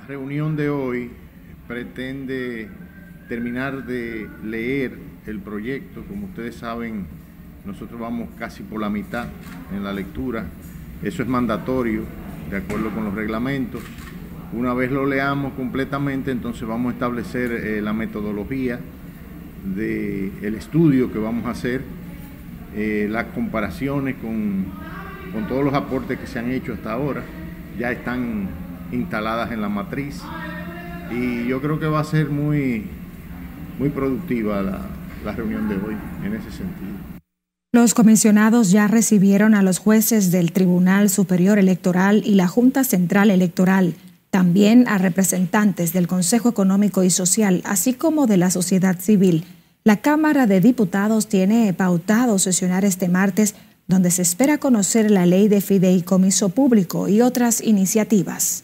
reunión de hoy pretende terminar de leer el proyecto. Como ustedes saben, nosotros vamos casi por la mitad en la lectura. Eso es mandatorio, de acuerdo con los reglamentos. Una vez lo leamos completamente, entonces vamos a establecer la metodología del estudio que vamos a hacer, las comparaciones con todos los aportes que se han hecho hasta ahora. Ya están instaladas en la matriz y yo creo que va a ser muy productiva la reunión de hoy en ese sentido. Los comisionados ya recibieron a los jueces del Tribunal Superior Electoral y la Junta Central Electoral, también a representantes del Consejo Económico y Social, así como de la sociedad civil. La Cámara de Diputados tiene pautado sesionar este martes, donde se espera conocer la ley de fideicomiso público y otras iniciativas.